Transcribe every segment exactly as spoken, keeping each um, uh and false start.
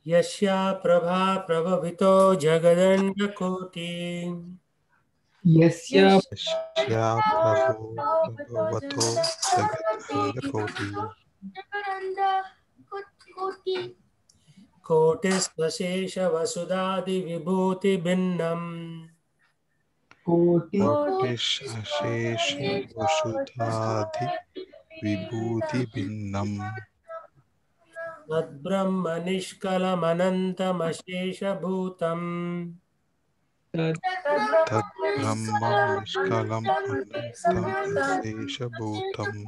यस्या प्रभा प्रभवितो जगदण्डकोटि यस्य यस्या प्रभो प्रभवतो जगदण्डकोटि कोटिस्वशेष वसुधादिविभूतिभिन्नम् कोटि कोटिशेष वसुधाधि विभूतिभिन्नम् तद्ब्रह्म निष्कलमनन्तमशेषभूतम् तद्ब्रह्म निष्कलम् अनन्तम् अशेषभूतम्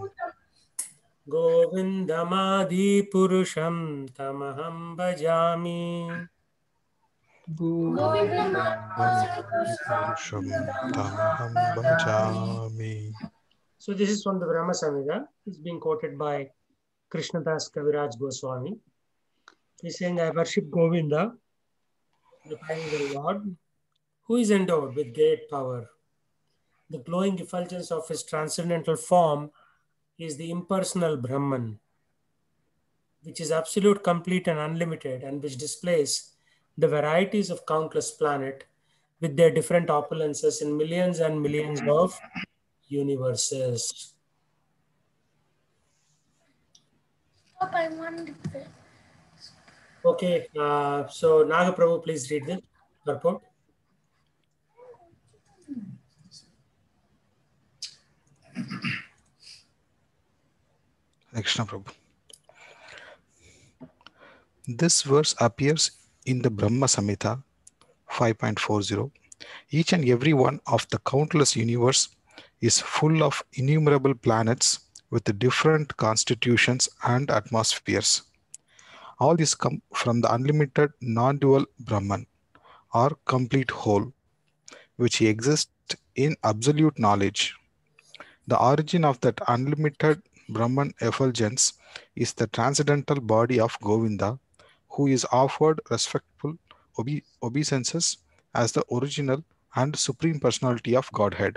गोविन्दमादिपुरुषं तमहं भजामि गोविन्दमादिपुरुषं तमहं भजामि. So this is from the Brahma Samhita. It's being quoted by Krishnadas Kaviraj Goswami. He's saying, I worship Govinda, replying the Lord, who is endowed with great power. The glowing effulgence of his transcendental form is the impersonal Brahman, which is absolute, complete, and unlimited, and which displays the varieties of countless planets with their different opulences in millions and millions of universes. Okay, uh, so Naga Prabhu, please read the purport. Krishna Prabhu. This verse appears in the Brahma Samhita five point forty. Each and every one of the countless universe is full of innumerable planets with different constitutions and atmospheres. All these come from the unlimited non-dual Brahman or complete whole, which exists in absolute knowledge. The origin of that unlimited Brahman effulgence is the transcendental body of Govinda, who is offered respectful obe- obeisances as the original and supreme personality of Godhead.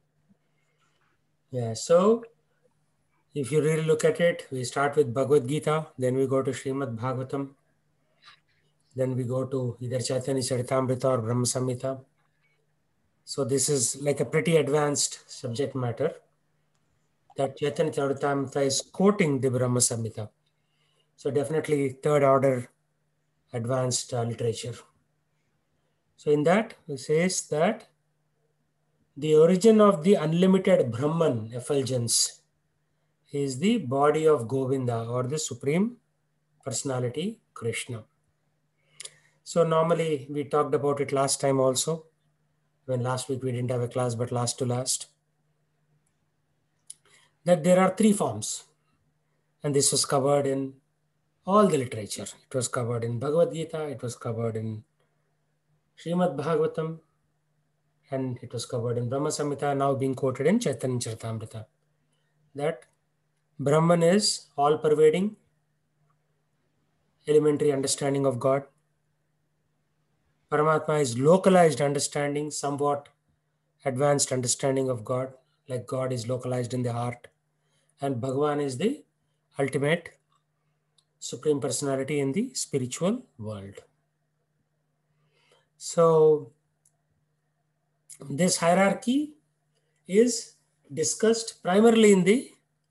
Yeah, so if you really look at it, we start with Bhagavad Gita, then we go to Srimad Bhagavatam, then we go to either Chaitanya Charitamrita or Brahma Samhita. So this is like a pretty advanced subject matter that Chaitanya Charitamrita is quoting the Brahma Samhita. So definitely third order advanced uh, literature. So in that, it says that the origin of the unlimited Brahman effulgence is the body of Govinda or the Supreme Personality Krishna. So normally we talked about it last time also, when last week we didn't have a class, but last to last, that there are three forms. And this was covered in all the literature. It was covered in Bhagavad Gita, it was covered in Srimad Bhagavatam, and it was covered in Brahma Samhita, now being quoted in Chaitanya Charitamrita. That Brahman is all-pervading, elementary understanding of God. Paramatma is localized understanding, somewhat advanced understanding of God, like God is localized in the heart. And Bhagavan is the ultimate Supreme Personality in the spiritual world. So this hierarchy is discussed primarily in the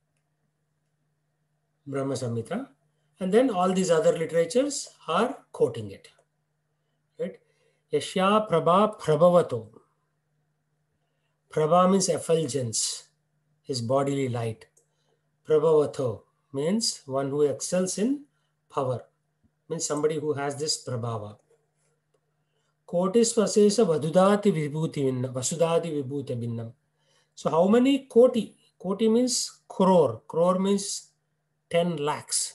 Brahma Samhita, and then all these other literatures are quoting it. Right? Yashya Prabha Prabhavato. Prabha means effulgence, is bodily light. Prabhavato means one who excels in power, means somebody who has this prabhava. Kotis vasesa vadudati vibhuti vinnam, vasudati vibhuti vinnam. So how many koti? Koti means crore. Crore means ten lakhs.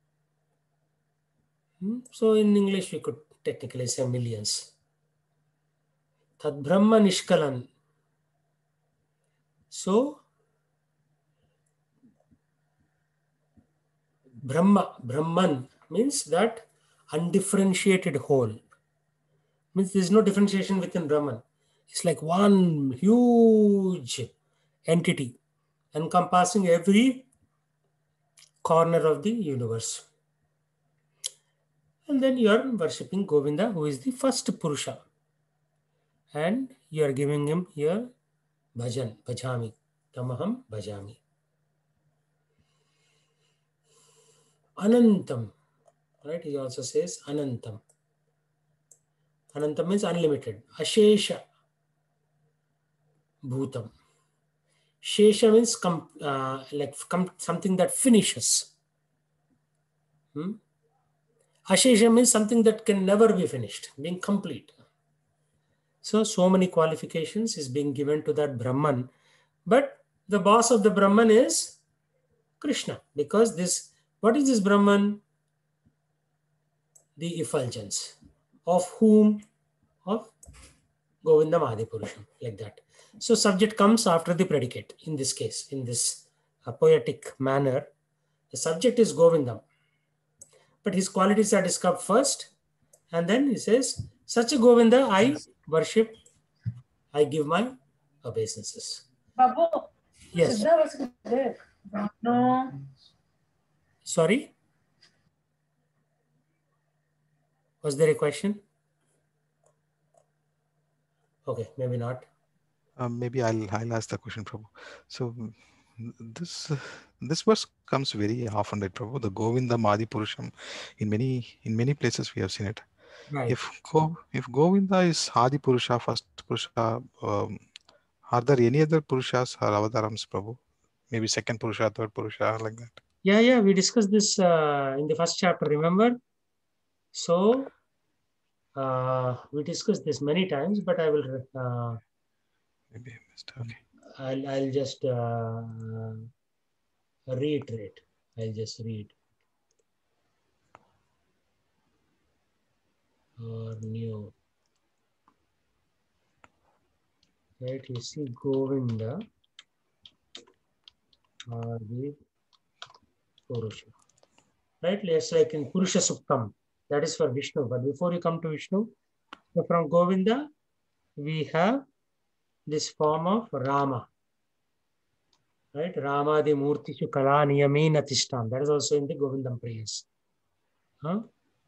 Hmm? So in English we could technically say millions. Tad Brahma Nishkalan. So Brahma, Brahman means that undifferentiated whole. Means there is no differentiation within Brahman. It's like one huge entity encompassing every corner of the universe. And And then you are worshipping Govinda, who is the first Purusha. And you are giving him here bhajan, bhajami, tamaham bhajami. Anantam, right? He also says Anantam. Anantam means unlimited. Ashesha bhutam. Shesha means com, uh, like com, something that finishes. Hmm? Ashesha means something that can never be finished, being complete. So, so many qualifications is being given to that Brahman. But the boss of the Brahman is Krishna. Because this, what is this Brahman? The effulgence. Of whom? Of Govindam Adipurusham. Like that. So, subject comes after the predicate. In this case, in this uh, poetic manner, the subject is Govindam. But his qualities are described first. And then he says, such a Govinda I worship, I give my obeisances. Babu, Yes. Siddha was there. No. Sorry? Was there a question? Okay, maybe not. Um, maybe I'll I'll ask the question, Prabhu. So this uh, this verse comes very often, right, Prabhu? The Govinda Madi Purusham. In many in many places we have seen it. Right. If Go if Govinda is Adi Purusha, first Purusha, um, are there any other Purushas or Avatarams, Prabhu? Maybe second Purusha, third Purusha, like that. Yeah, yeah, we discussed this uh, in the first chapter, remember? So, uh, we discussed this many times, but I will, uh, Maybe I missed. Okay. I'll, I'll just uh, reiterate. I'll just read. Or new. Right, you see Govinda or the Purusha. Right, it's like in Purusha Suktam. That is for Vishnu. But before you come to Vishnu, so from Govinda, we have this form of Rama. Right? Rama di Murtishu Kala Niyamena Tishtam. That is also in the Govindam prayers. Huh?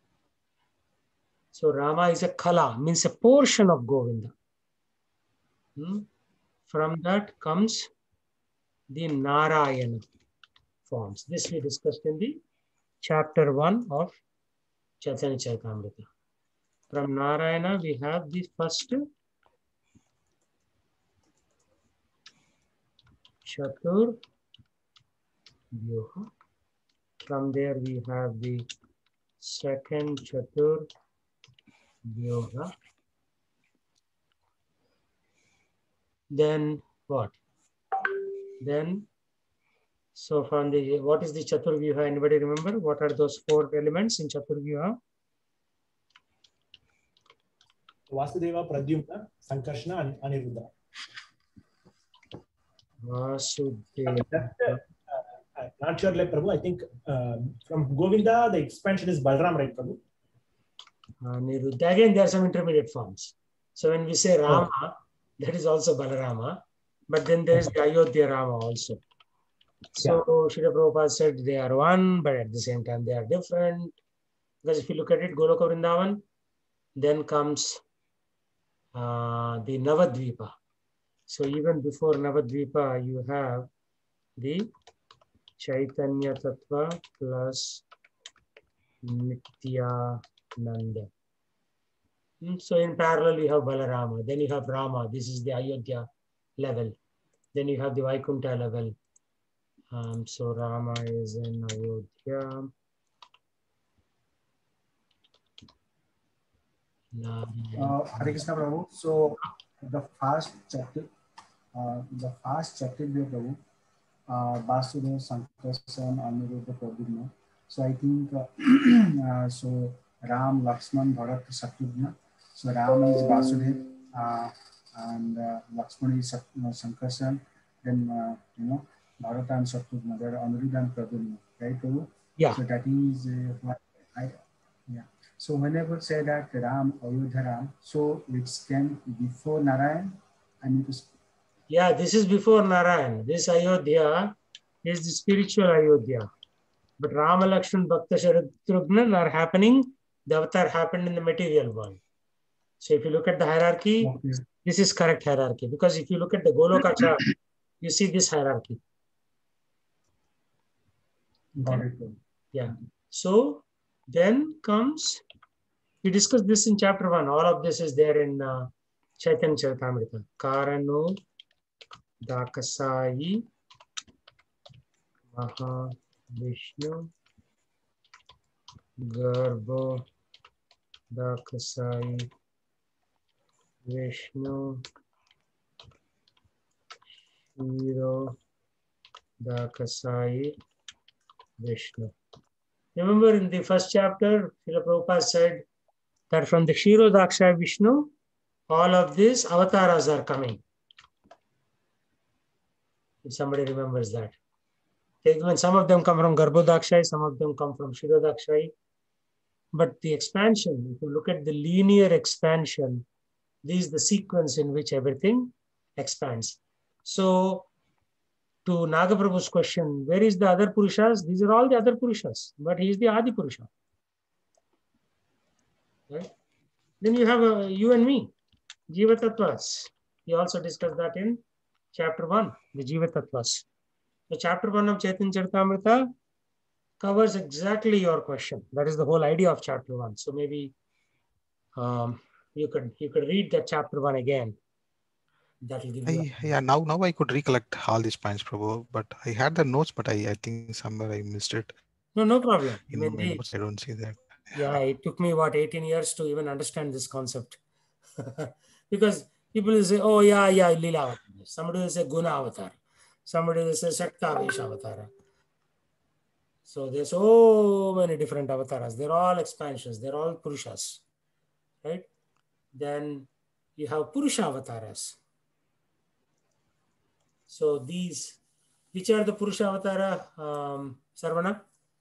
So Rama is a Kala, means a portion of Govinda. Hmm? From that comes the Narayana forms. This we discussed in the chapter one of Chaitanya Charitamrita. From Narayana, we have the first Chatur Vyuha. From there, we have the second Chatur Vyuha. Then what? Then, so from the, what is the Chatur Vyuha? Anybody remember? What are those four elements in Chatur Vyuha? Vasudeva, Pradyumna, Sankarshana, and Aniruddha. Vasudeva. Uh, uh, not sure, like Prabhu. I think uh, from Govinda, the expansion is Balram, right, Prabhu? Aniruddha. Again, there are some intermediate forms. So when we say Rama, oh. that is also Balarama. But then there is the Ayodhya Rama also. So yeah. Srila Prabhupada said they are one, but at the same time they are different. Because if you look at it, Goloka Vrindavan, then comes uh, the Navadvipa. So even before Navadvipa, you have the Chaitanya Tattva plus Nityananda. So in parallel, you have Balarama. Then you have Rama. This is the Ayodhya level. Then you have the Vaikuntha level. Um, so Rama is in Ayodhya. Uh, Hare Krishna Prabhu. So the first chapter, uh, the first chapter, Prabhu, uh, Vasudeva, Sankarsan, Aniruddha, Pradyumna. So I think uh, uh, so Ram, Lakshman, Bharat, Shatrugna. So Ram is Vasudeva, uh, and uh, Lakshman is Sankarsan. Then uh, you know Bharat and Shatrugna. There are Aniruddha and Pradyumna, right, Prabhu? Yeah. So that is uh, what I yeah. So whenever say that Ram, Ayodhya Ram, so it's came before Narayan. I need to. Yeah, this is before Narayan. This Ayodhya is the spiritual Ayodhya. But Rama, Lakshman, Bhakta, Shatrugna are happening The avatar happened in the material world. So if you look at the hierarchy, Okay. this is correct hierarchy. Because if you look at the Goloka chart, you see this hierarchy. Got it. Yeah. So then comes, we discussed this in chapter one. All of this is there in uh, Chaitanya Charitamrita. Karano Dakasai Maha Vishnu Garbho Dakasai Vishnu Shiro Dakasai Vishnu. Remember in the first chapter, Srila Prabhupada said that from the Shiro Dakasai Vishnu, all of these avatars are coming. If somebody remembers that. Even some of them come from Garbhodakshai, some of them come from Shirodakshai. But the expansion, if you look at the linear expansion, this is the sequence in which everything expands. So, to Nagaprabhu's question, where is the other Purushas? These are all the other Purushas, but he is the Adi Purusha. Right? Then you have uh, you and me, Jiva Tattvas. We also discussed that in chapter one, the Jiva Tattvas. So chapter one of Chaitanya Charitamrita covers exactly your question. That is the whole idea of chapter one. So maybe um, you could you could read that chapter one again. That will give you. I, yeah, now now I could recollect all these points, Prabhu, but I had the notes, but I, I think somewhere I missed it. No, no problem. In I mean, my the, notes, I don't see that. yeah, it took me what eighteen years to even understand this concept. Because people will say, oh yeah, yeah, Lila Avatar. Somebody will say Guna Avatar. Somebody will say Shaktavesh Avatar. So there's so many different avatars. They're all expansions. They're all Purushas. Right? Then you have Purusha avatars. So these, which are the Purusha avatara, um, Sarvana?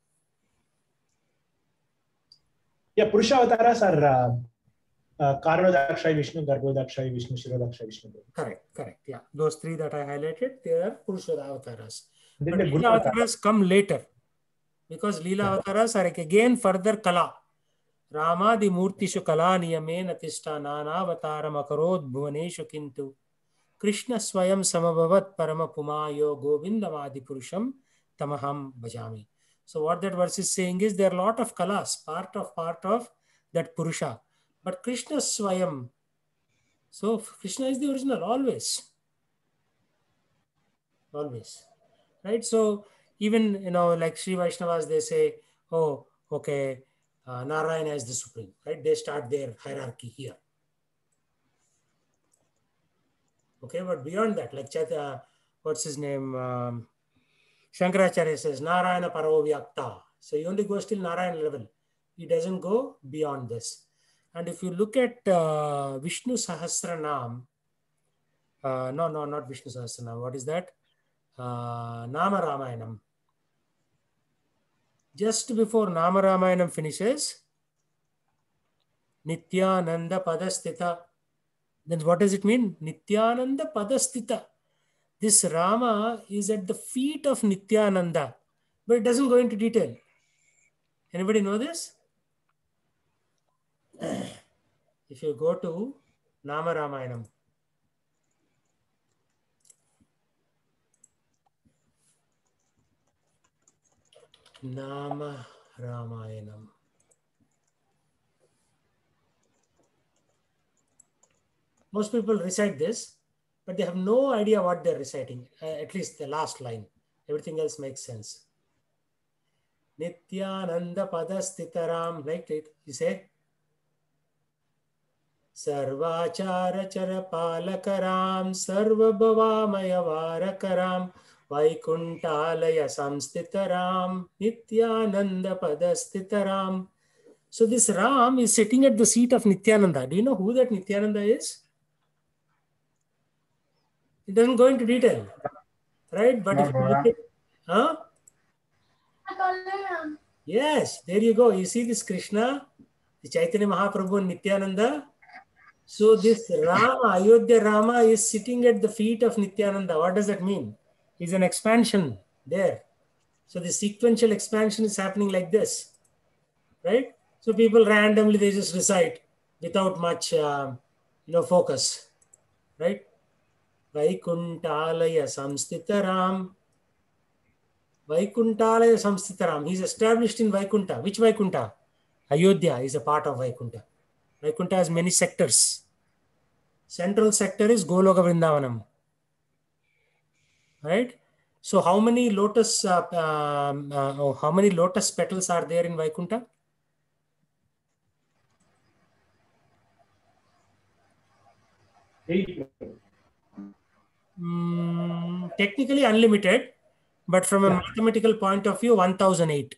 Yeah, Purusha avatars are uh, uh, Karanodakshai Vishnu, Garbhodakshai Vishnu, Shirodakshai Vishnu. Correct, correct. Yeah, those three that I highlighted, they are Purusha avatars. Then But the Leela Guna avatars come later. Because Leela avatars are again further kala. Rama di murtishu kala niyamena tishta nana avataram akarod bhuvaneshu kintu. Krishna swayam samabhavat parama pumayo govindam adi purusham tamaham bhajami. So what that verse is saying is there are a lot of kalas, part of part of that purusha. But Krishna swayam. So Krishna is the original always. Always. Right? So even, you know, like Sri Vaishnavas, they say, oh, okay, uh, Narayana is the supreme, right? They start their hierarchy here. Okay, but beyond that, like Chaitanya, what's his name? Um, Shankaracharya says, Narayana Paro Vyakta. So he only goes till Narayana level. He doesn't go beyond this. And if you look at uh, Vishnu Sahasranam, uh, no, no, not Vishnu Sahasranam. What is that? Uh, Nama Ramayanam. Just before Nama Ramayanam finishes, Nityananda Padastita. Then what does it mean? Nityananda Padastita. This Rama is at the feet of Nityananda, but it doesn't go into detail. Anybody know this? If you go to Nama Ramayanam, Nama Ramayanam. Most people recite this, but they have no idea what they're reciting, uh, at least the last line. Everything else makes sense. Nityananda Padastitaram, right? You say? Sarvachara Chara Palakaram, Sarva Bhavamaya Varakaram, Vaikuntalaya Samstitaram, Nityananda Padastitaram. So this Ram is sitting at the seat of Nityananda. Do you know who that Nityananda is? It doesn't go into detail, right? But Not if you look at, huh? Yes, there you go. You see this Krishna, the Chaitanya Mahaprabhu and Nityananda. So this Rama, Ayodhya Rama is sitting at the feet of Nityananda. What does that mean? It's an expansion there. So the sequential expansion is happening like this, right? So people randomly, they just recite without much, uh, you know, focus, right? Vaikuntalaya samstitaram. Vaikuntalaya samstitaram. He's established in Vaikunta. Which Vaikunta? Ayodhya is a part of Vaikunta. Vaikunta has many sectors. Central sector is Goloka Vrindavanam. Right? So how many lotus uh, um, uh, oh, how many lotus petals are there in Vaikunta? Eight. Mm, technically unlimited, but from a Yeah. mathematical point of view, one thousand eight.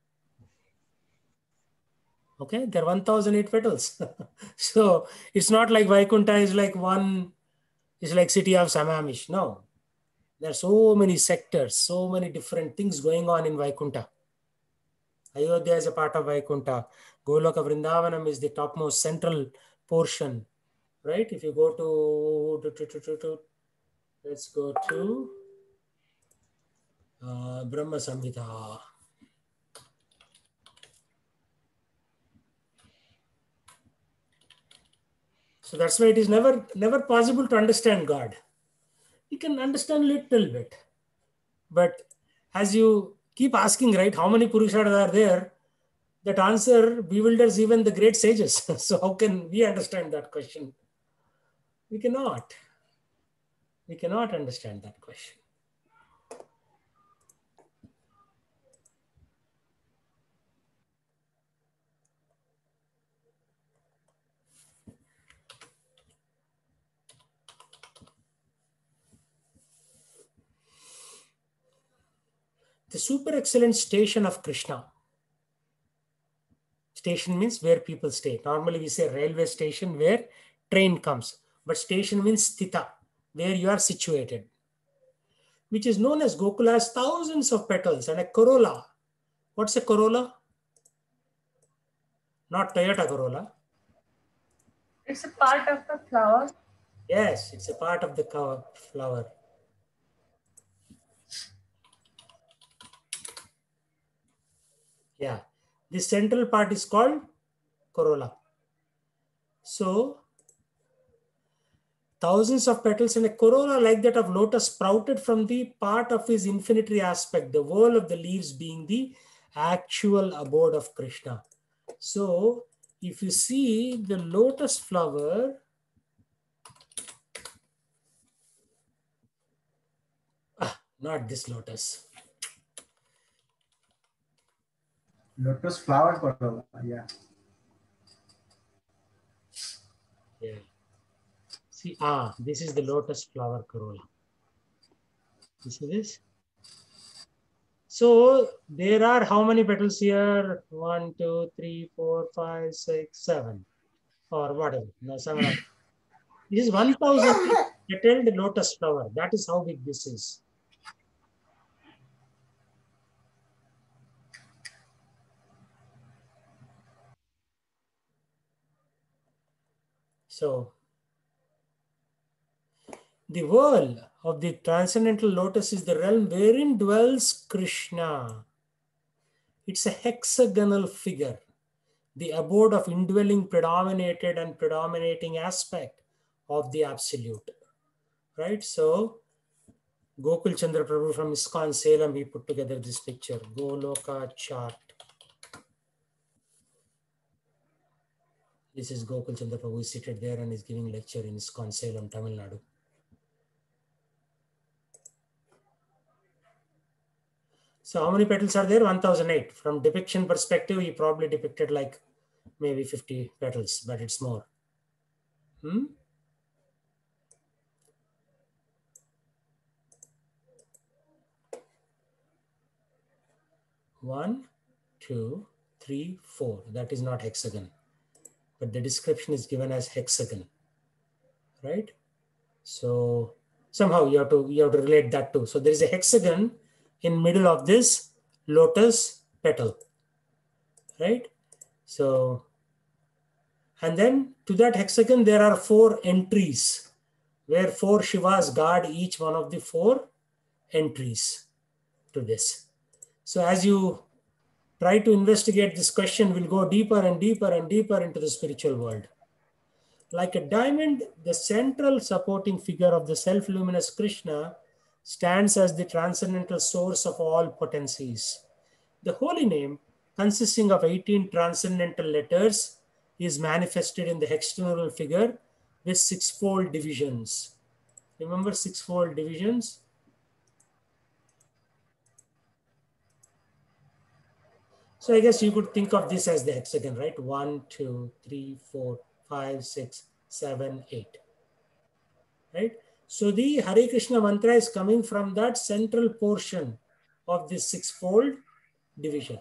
Okay, there are one thousand eight petals. So it's not like Vaikunta is like one, it's like city of Samamish. No, there are so many sectors, so many different things going on in Vaikunta. Ayodhya is a part of Vaikunta. Goloka Vrindavanam is the topmost central portion, right? If you go to, to, to, to, to, to let's go to uh, Brahma Samhita. So that's why it is never, never possible to understand God. You can understand little bit, but as you keep asking, right, how many Purusharthas are there? That answer bewilders even the great sages. So how can we understand that question? We cannot. We cannot understand that question. The super excellent station of Krishna. Station means where people stay. Normally we say railway station where train comes. But station means sthita, where you are situated. Which is known as Gokula has thousands of petals and a corolla. What's a corolla? Not Toyota Corolla. It's a part of the flower. Yes, it's a part of the flower. Yeah, the central part is called corolla. So, thousands of petals and a corolla like that of lotus sprouted from the part of his infinitary aspect, the whole of the leaves being the actual abode of Krishna. So, if you see the lotus flower, ah, not this lotus. Lotus flower corolla, yeah. Yeah. See, ah, this is the lotus flower corolla. You see this? So there are how many petals here? One, two, three, four, five, six, seven, or whatever. No, seven. This is one thousand petaled lotus flower. That is how big this is. So the world of the transcendental lotus is the realm wherein dwells Krishna. It's a hexagonal figure, the abode of indwelling predominated and predominating aspect of the absolute, right? So Gokul Chandra Prabhu from ISKCON Salem, he put together this picture, Goloka chart. This is Gokul Chandra Prabhu is seated there and is giving lecture in ISKCON Salem, Tamil Nadu. So how many petals are there? one thousand eight. From depiction perspective, he probably depicted like maybe fifty petals, but it's more. Hmm? One, two, three, four. That is not hexagon, but the description is given as hexagon, right? So somehow you have to you have to relate that too. So there is a hexagon in middle of this lotus petal, right? So, and then to that hexagon there are four entries, where four Shivas guard each one of the four entries to this. So as you try to investigate this question, we'll go deeper and deeper and deeper into the spiritual world. Like a diamond, the central supporting figure of the self-luminous Krishna stands as the transcendental source of all potencies. The holy name, consisting of eighteen transcendental letters, is manifested in the hexagonal figure with sixfold divisions. Remember sixfold divisions? So I guess you could think of this as the hexagon, right? One, two, three, four, five, six, seven, eight. Right? So the Hare Krishna mantra is coming from that central portion of this sixfold division.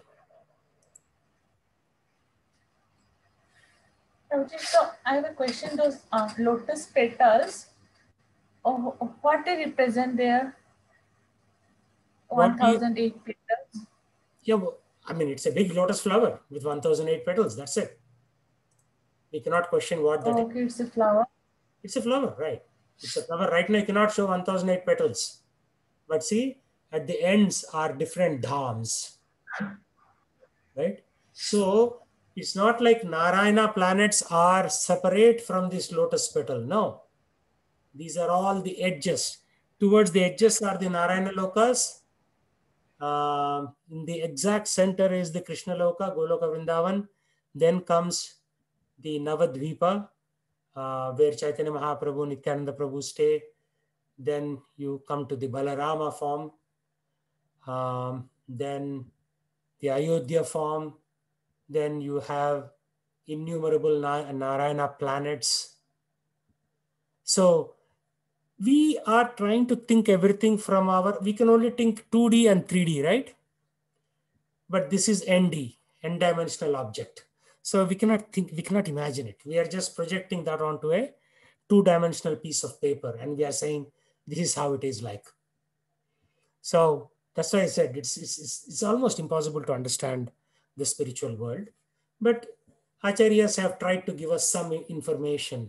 So I have a question. Those uh, lotus petals, oh, what they represent there? one thousand eight petals. Yeah, well, I mean, it's a big lotus flower with one thousand eight petals. That's it. We cannot question what that oh, okay, is. It's a flower. It's a flower, right? It's a flower. Right now, you cannot show one thousand eight petals. But see, at the ends are different dhams. Right? So, it's not like Narayana planets are separate from this lotus petal. No. These are all the edges. Towards the edges are the Narayana lokas. Uh, in the exact center is the Krishna Loka, Goloka Vrindavan. Then comes the Navadvipa, uh, where Chaitanya Mahaprabhu, Nityananda Prabhu stay. Then you come to the Balarama form. Um, then the Ayodhya form. Then you have innumerable Na- Narayana planets. So we are trying to think everything from our, we can only think two D and three D, right? But this is N D, n-dimensional object. So we cannot think, we cannot imagine it. We are just projecting that onto a two-dimensional piece of paper. And we are saying, this is how it is like. So that's why I said it's, it's, it's almost impossible to understand the spiritual world. But Acharyas have tried to give us some information.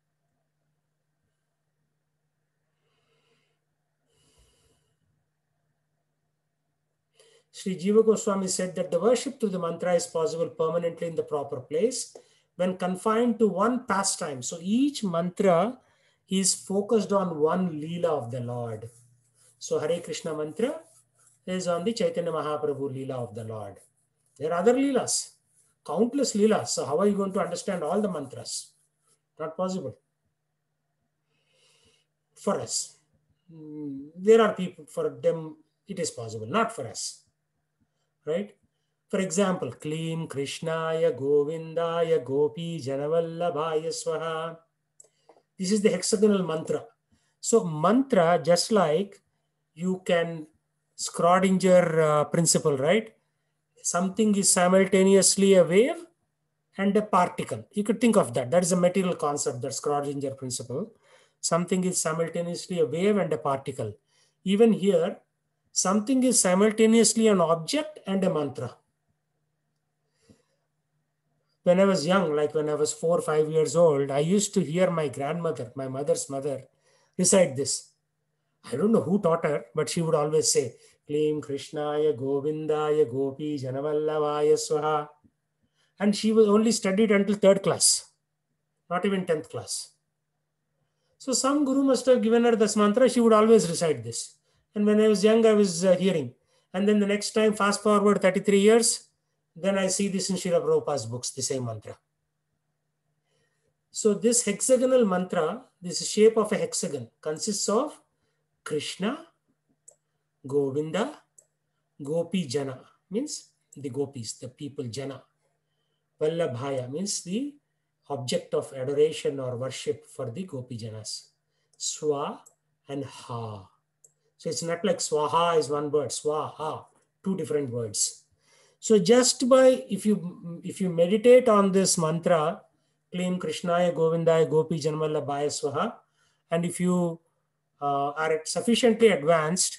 Sri Jiva Goswami said that the worship through the mantra is possible permanently in the proper place when confined to one pastime. So each mantra is focused on one Leela of the Lord. So Hare Krishna mantra is on the Chaitanya Mahaprabhu Leela of the Lord. There are other Leelas, countless Leelas. So how are you going to understand all the mantras? Not possible. For us. There are people, for them it is possible, not for us. Right? For example, Klim Krishnaya Govindaya Gopi Janavallabhaya Swaha. This is the hexagonal mantra. So mantra, just like you can, Schrodinger uh, principle, right? Something is simultaneously a wave and a particle. You could think of that. That is a material concept, that Schrodinger principle. Something is simultaneously a wave and a particle. Even here, something is simultaneously an object and a mantra. When I was young, like when I was four or five years old, I used to hear my grandmother, my mother's mother, recite this. I don't know who taught her, but she would always say, Klim Krishnaya Govindaya Gopi Janavallabhaya Swaha. And she was only studied until third class, not even tenth class. So some guru must have given her this mantra. She would always recite this. And when I was young, I was uh, hearing. And then the next time, fast forward thirty-three years, then I see this in Srila Prabhupada's books, the same mantra. So this hexagonal mantra, this shape of a hexagon, consists of Krishna, Govinda, Gopi Jana, means the gopis, the people, Jana. Vallabhaya means the object of adoration or worship for the Gopi Janas. Swa and Ha. So it's not like Swaha is one word, Swaha, two different words. So just by, if you if you meditate on this mantra, Klim Krishnaya Govindaya Gopi Janavallabhaya Swaha, and if you uh, are sufficiently advanced,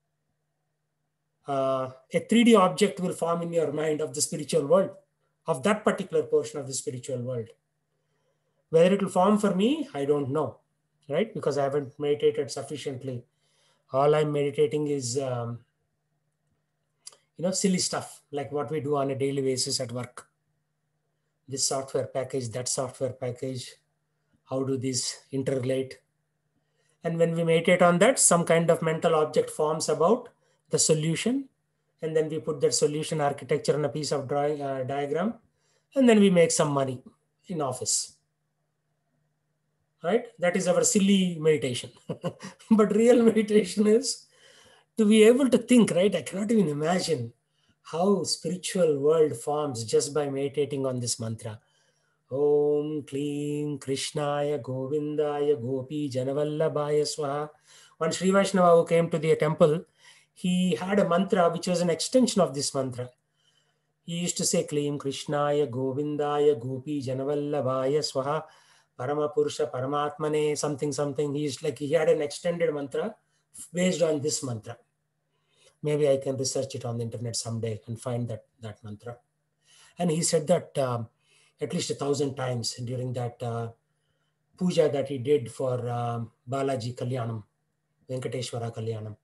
uh, a three D object will form in your mind of the spiritual world, of that particular portion of the spiritual world. Whether it will form for me, I don't know, right? Because I haven't meditated sufficiently. All I'm meditating is um, you know, silly stuff like what we do on a daily basis at work. This software package, that software package, how do these interrelate? And when we meditate on that, some kind of mental object forms about the solution. And then we put that solution architecture on a piece of drawing uh, diagram. And then we make some money in office. Right? That is our silly meditation. But real meditation is to be able to think, right? I cannot even imagine how spiritual world forms just by meditating on this mantra. Om Klim Krishnaya Govindaya Gopi Janavallabhaya Swaha. One Sri Vaishnava who came to the temple, he had a mantra which was an extension of this mantra. He used to say Klim Krishnaya Govindaya Gopi Janavallabhaya Swaha Parama Purusha Paramatmane something something. He is like he had an extended mantra based on this mantra. Maybe I can research it on the internet someday and find that, that mantra. And he said that um, at least a thousand times during that uh, puja that he did for um, Balaji Kalyanam, Venkateshwara Kalyanam.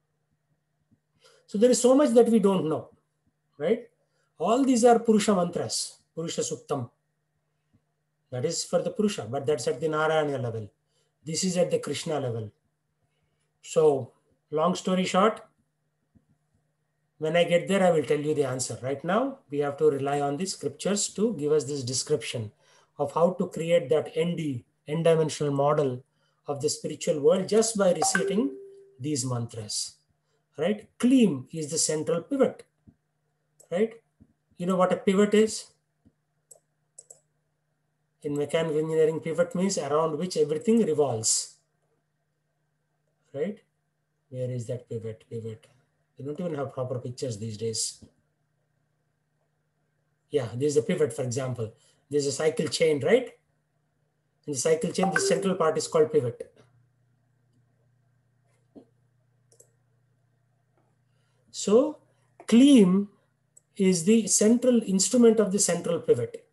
So there is so much that we don't know, right? All these are Purusha mantras, Purusha Suktam. That is for the Purusha, but that's at the Narayana level. This is at the Krishna level. So long story short, when I get there, I will tell you the answer. Right now, we have to rely on the scriptures to give us this description of how to create that N D, n-dimensional model of the spiritual world just by reciting these mantras. Right? Klim is the central pivot. Right? You know what a pivot is? In mechanical engineering, pivot means around which everything revolves. Right? Where is that pivot? Pivot. They don't even have proper pictures these days. Yeah, this is a pivot, for example. There's a cycle chain, right? In the cycle chain, the central part is called pivot. So, Klim is the central instrument of the central pivot.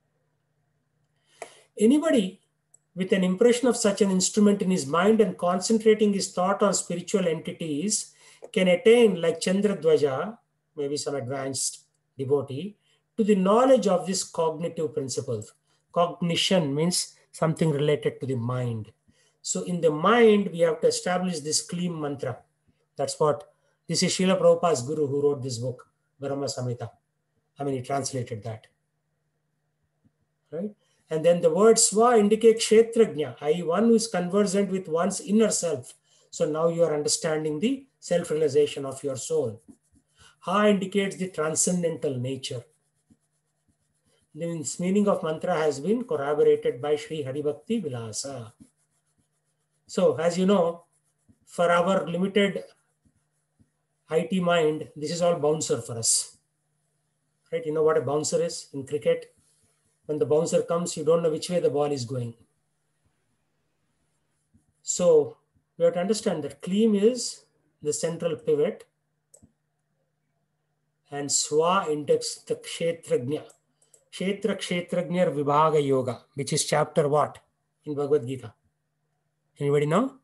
Anybody with an impression of such an instrument in his mind and concentrating his thought on spiritual entities can attain, like Chandradwaja, maybe some advanced devotee, to the knowledge of this cognitive principle. Cognition means something related to the mind. So in the mind, we have to establish this Klim mantra. That's what, this is Srila Prabhupada's guru who wrote this book, Brahma Samhita. I mean, he translated that. Right? And then the word Swa indicates Kshetrajna, that is one who is conversant with one's inner self. So now you are understanding the self-realization of your soul. Ha indicates the transcendental nature. This meaning of mantra has been corroborated by Sri Haribhakti Vilasa. So as you know, for our limited I T mind, this is all bouncer for us. Right? You know what a bouncer is in cricket? When the bouncer comes, you don't know which way the ball is going. So we have to understand that Klim is the central pivot and Swa indicates the Kshetrajna. Kshetra Kshetrajna Vibhaga Yoga, which is chapter what in Bhagavad Gita? Anybody know?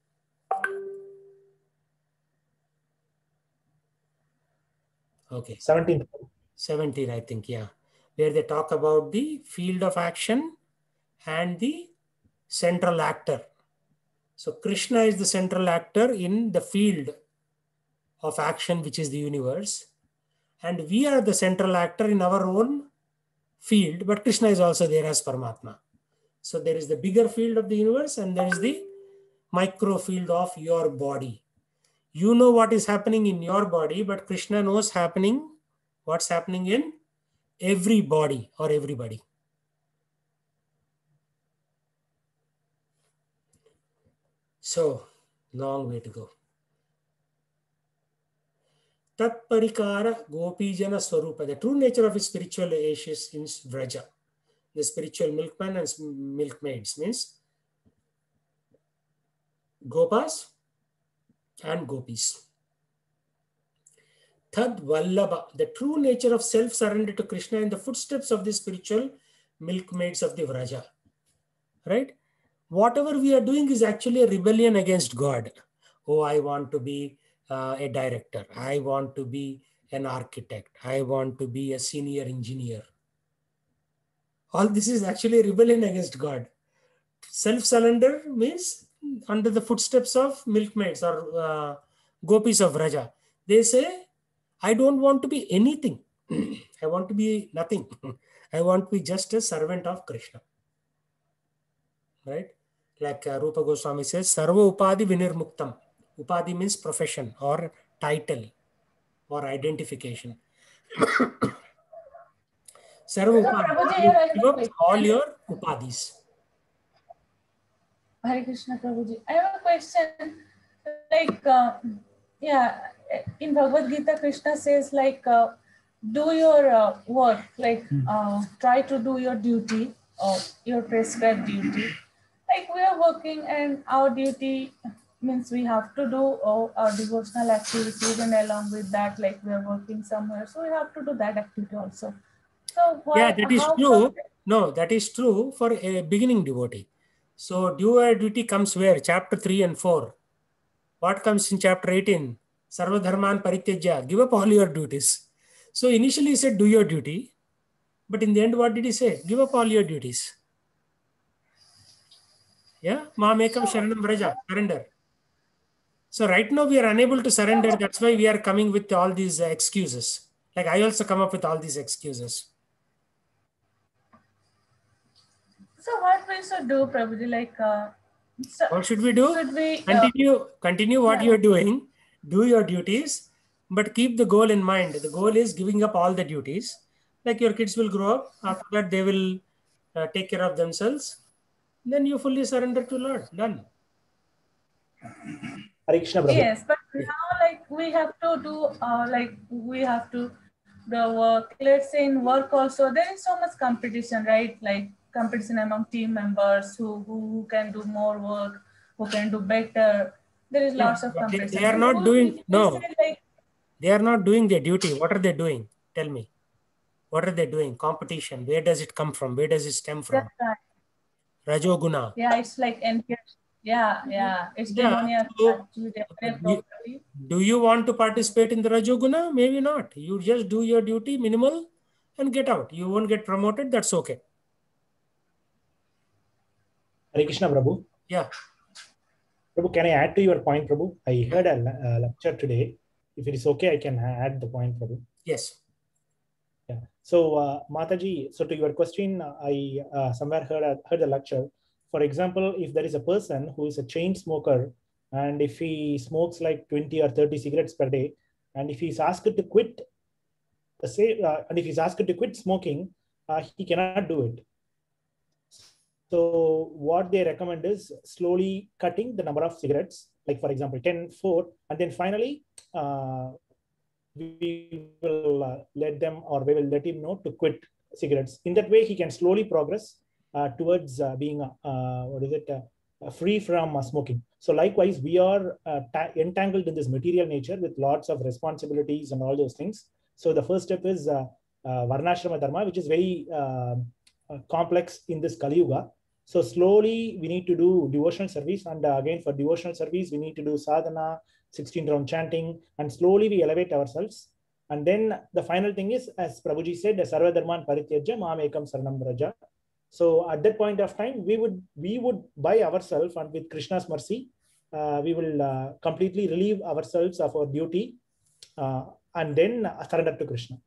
Okay. seventeen. seventeen, I think, yeah. Where they talk about the field of action and the central actor. So Krishna is the central actor in the field of action, which is the universe. And we are the central actor in our own field, but Krishna is also there as Paramatma. So there is the bigger field of the universe and there is the micro field of your body. You know what is happening in your body, but Krishna knows happening, what's happening in every body or everybody. So, long way to go. Tat Parikara Gopijana Swarupa. The true nature of his spiritual ashes in Vraja. The spiritual milkman and milkmaids means Gopas and Gopis. Tad Vallabha. The true nature of self-surrender to Krishna in the footsteps of the spiritual milkmaids of the Vraja. Right? Whatever we are doing is actually a rebellion against God. Oh, I want to be uh, a director. I want to be an architect. I want to be a senior engineer. All this is actually rebellion against God. Self-surrender means under the footsteps of milkmaids or uh, gopis of Raja. They say, I don't want to be anything. I want to be nothing. I want to be just a servant of Krishna. Right? Like uh, Rupa Goswami says, Sarva Upadi Vinirmuktam. Upadi means profession or title or identification. Sarva So, Upadi. Prabhuji, You here I have give a up all question. your upadis. Hare Krishna, Prabhuji. I have a question. Like, uh, yeah, in Bhagavad Gita, Krishna says, like, uh, do your uh, work, like, uh, try to do your duty or your prescribed duty. Like, we are working, and our duty means we have to do all our devotional activities, and along with that, like, we are working somewhere, so we have to do that activity also. So, Yeah, why, that is how true. come? No, that is true for a beginning devotee. So, due or duty comes where? Chapter three and four. What comes in chapter eighteen? Sarva dharman parityaja. Give up all your duties. So, initially he said, do your duty. But in the end, what did he say? Give up all your duties. Yeah, Mamekam Sharanam Vraja, surrender. So right now we are unable to surrender. That's why we are coming with all these uh, excuses. Like I also come up with all these excuses. So, what we should do, Prabhuji? Like, uh, so, What should we do? should we? Uh, Continue, continue what yeah. you are doing. Do your duties, but keep the goal in mind. The goal is giving up all the duties. Like your kids will grow up. After that, they will uh, take care of themselves. Then you fully surrender to Lord. Done. Hare Krishna, Prabhu. Yes, but now, like, we have to do, uh, like, we have to the work. Let's say in work also, there is so much competition, right? Like competition among team members who who can do more work, who can do better. There is Yeah, lots of but they, competition. they are And not we, doing, we we no, say like, they are not doing their duty. What are they doing? Tell me. What are they doing? Competition. Where does it come from? Where does it stem that's from? right. Rajoguna. Yeah, it's like encourage. Yeah, yeah, it's Yeah. demoniac So, actually demoniac do property. do you want to participate in the Rajoguna? Maybe not. You just do your duty, minimal, and get out. You won't get promoted. That's okay. Hare Krishna, Prabhu. Yeah. Prabhu, can I add to your point, Prabhu? I heard a uh, lecture today. If it is okay, I can add the point, Prabhu. Yes. Yeah. So, uh, Mataji, so to your question, I uh, somewhere heard a, heard a lecture. For example, if there is a person who is a chain smoker, and if he smokes like twenty or thirty cigarettes per day, and if he's asked to quit, uh, say, uh, and if he's asked to quit smoking, uh, he cannot do it. So what they recommend is slowly cutting the number of cigarettes, like for example, ten, four, and then finally, uh, we will uh, let them or we will let him know to quit cigarettes. In that way, he can slowly progress uh, towards uh, being, uh, what is it, uh, free from uh, smoking. So likewise, we are uh, entangled in this material nature with lots of responsibilities and all those things. So the first step is uh, uh, Varnashrama Dharma, which is very uh, uh, complex in this Kali Yuga. So slowly we need to do devotional service. And uh, again, for devotional service, we need to do sadhana, sixteen round chanting, and slowly we elevate ourselves. And then the final thing is, as Prabhuji said, Sarva Dharman Parityaja Mam Ekam Saranam Vraja. So at that point of time, we would we would by ourselves, and with Krishna's mercy, uh, we will uh, completely relieve ourselves of our duty uh, and then surrender to Krishna.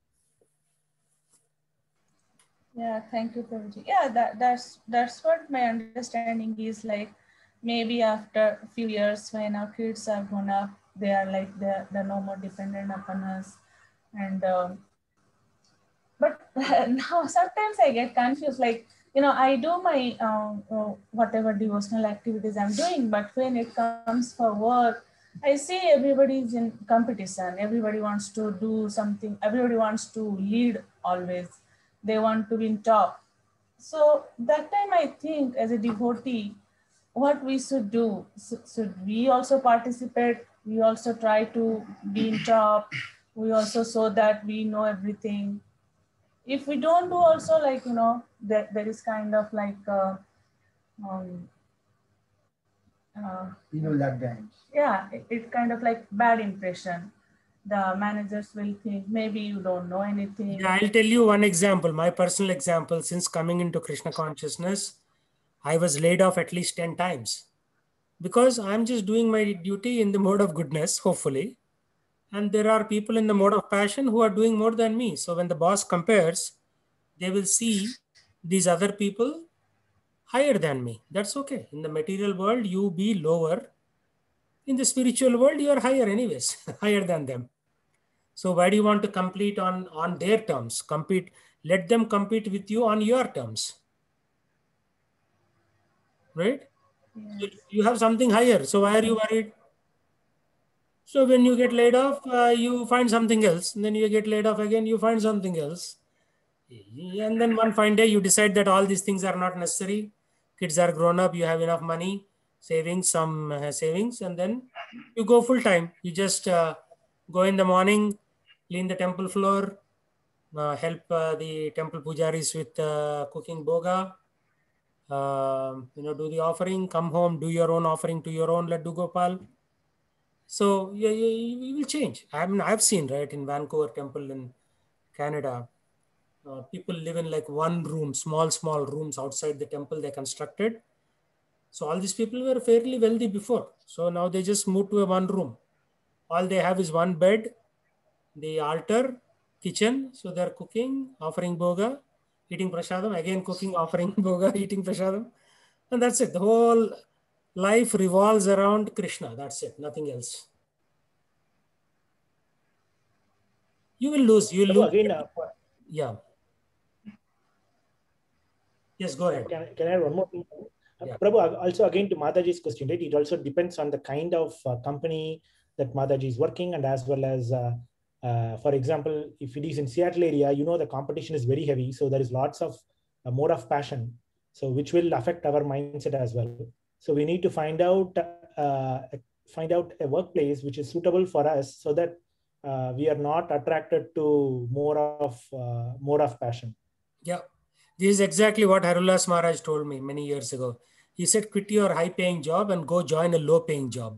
Yeah, thank you, Prabhuji. Yeah, that, that's that's what my understanding is. Like maybe after a few years when our kids are grown up, they are like they're, they're no more dependent upon us. And um, but now sometimes I get confused. Like, you know, I do my um, uh, whatever devotional activities I'm doing, but when it comes for work, I see everybody is in competition. Everybody wants to do something. Everybody wants to lead always. They want to be in top. So that time I think as a devotee, what we should do, should we also participate? We also try to be in top. We also show that we know everything. If we don't do also, like, you know, that there is kind of like, uh, um, uh, you know, that guy. yeah, it, it kind of like bad impression. the managers will think maybe you don't know anything. Yeah, I'll tell you one example, my personal example. Since coming into Krishna consciousness, I was laid off at least ten times because I'm just doing my duty in the mode of goodness, hopefully. And there are people in the mode of passion who are doing more than me. So when the boss compares, they will see these other people higher than me. That's okay. In the material world, you be lower. In the spiritual world, you are higher anyways, higher than them. So why do you want to compete on, on their terms? Compete, let them compete with you on your terms. Right? Yes. You have something higher. So why are you worried? So when you get laid off, uh, you find something else. And then you get laid off again, you find something else. And then one fine day you decide that all these things are not necessary. Kids are grown up, you have enough money, savings, some uh, savings, and then you go full time. You just uh, go in the morning, clean the temple floor, uh, help uh, the temple pujaris with uh, cooking boga, uh, you know, do the offering, come home, do your own offering to your own Laddu Gopal. So yeah, yeah, you will change. I mean, I've seen, right, in Vancouver temple in Canada, uh, people live in like one room, small, small rooms outside the temple they constructed. So all these people were fairly wealthy before. So now they just moved to a one room. All they have is one bed, the altar, kitchen. So they're cooking, offering boga, eating prasadam, again cooking, offering boga, eating prasadam. And that's it. The whole life revolves around Krishna. That's it. Nothing else. You will lose. You will So lose. again, uh, Yeah. Yes, go ahead. Can, can I add one more thing? Yeah. Prabhu, also again to Mataji's question, right? It also depends on the kind of uh, company that Mataji is working, and as well as, uh, uh, for example, if it is in Seattle area, you know, the competition is very heavy. So there is lots of uh, mode of passion, so which will affect our mindset as well. So we need to find out, uh, find out a workplace which is suitable for us, so that uh, we are not attracted to more of uh, more of passion. Yeah. This is exactly what Harulas Maharaj told me many years ago. He said, quit your high paying job and go join a low paying job.